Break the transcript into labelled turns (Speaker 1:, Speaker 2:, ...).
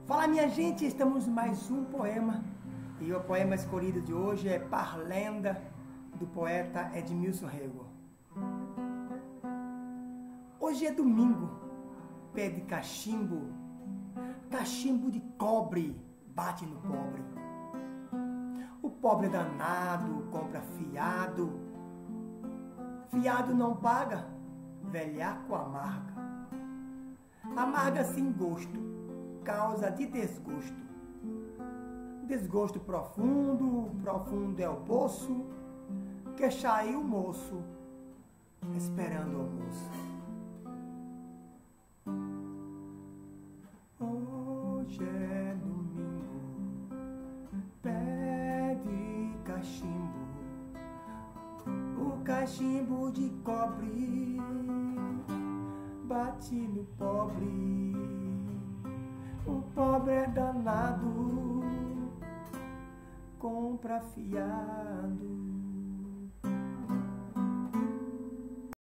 Speaker 1: Fala, minha gente, estamos em mais um poema. E o poema escolhido de hoje é Parlenda, do poeta Edmilson Rego. Hoje é domingo, pé de cachimbo, cachimbo de cobre bate no pobre. O pobre danado compra fiado, fiado não paga, velhaco amarga. Amarga sem gosto, causa de desgosto. Desgosto profundo, profundo é o poço, queixa aí o moço, esperando o almoço. Hoje é domingo, pé de cachimbo, o cachimbo de cobre bate no pobre. O pobre é danado, compra fiado.